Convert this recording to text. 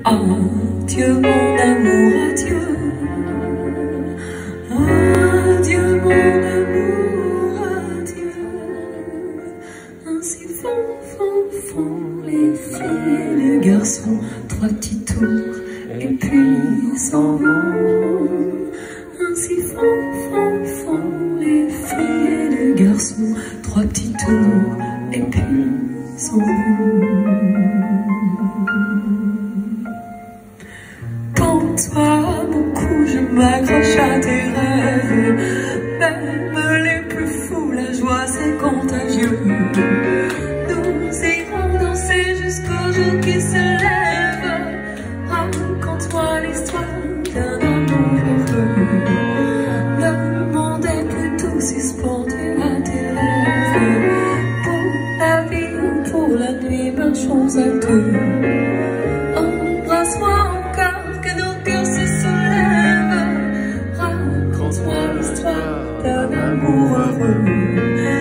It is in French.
Adieu mon amour, adieu. Adieu mon amour, adieu. Ainsi font les filles et les garçons. 3 petits tours et puis s'en vont. Ainsi font les filles et les garçons. 3 petits tours et puis s'en vont. Pour toi beaucoup je m'accroche à tes rêves. Même les plus fous, la joie c'est contagieux. Nous irons danser jusqu'au jour qui se lève. Raconte-moi l'histoire d'un amour heureux. Le monde est plutôt suspendu à tes rêves. Pour la vie ou pour la nuit, marchons à deux. Embrasse-moi encore, que nos cœurs se soulèvent. Raconte-moi l'histoire d'un amour heureux.